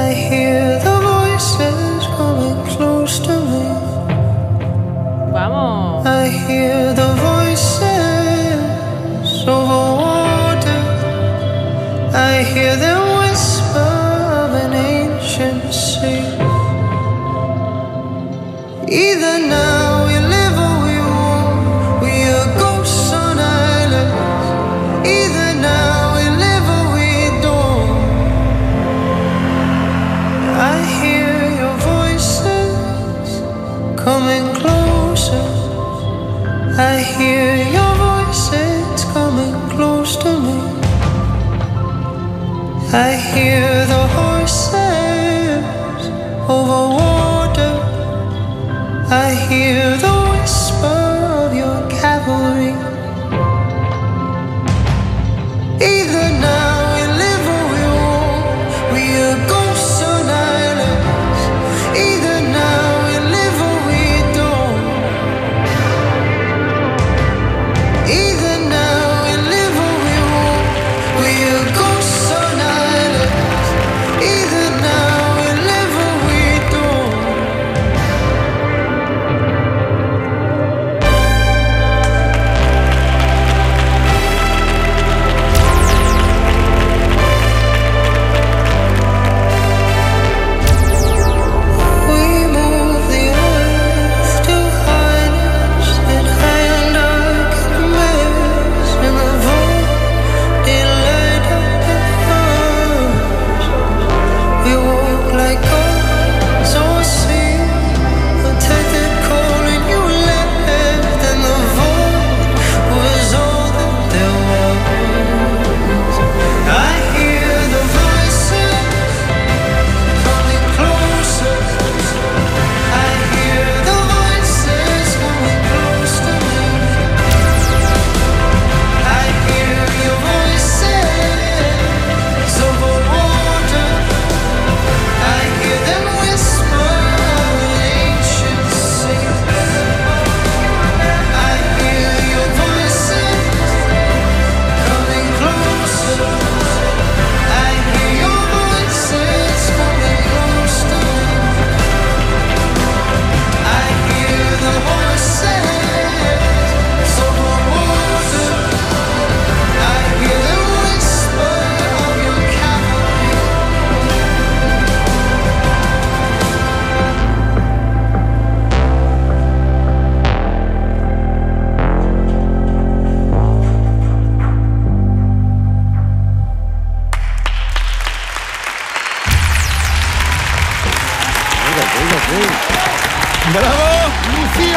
hear the voices coming close to me. Vamos. I hear the voices over water. I hear them whisper of an ancient sea. Either now we live or we won't. We are ghosts on islands. Either now we live or we don't. I hear your voices coming closer. I hear your voices coming close to me. I hear the horses over water. I hear the whisper of your cavalry. Either now we live or we won't. We are ghosts on islands. Either now we live or we don't. Either now we live or we won't. We are ghosts on islands. Either now we live or we don't. We move the earth to highness and hand our commands in the void light of the stars. We walk like gods on sea, a tethered cold and you left, and the void was all that there was. I hear the voices coming closer. I hear the voices coming close to me. I hear your voices over water. I hear them whisper of an ancient sea. I hear your voices coming closer. I hear your voices coming close to me. I hear the voices over water. I hear the whisper of your cavalry. ¡Bravo, Lucía!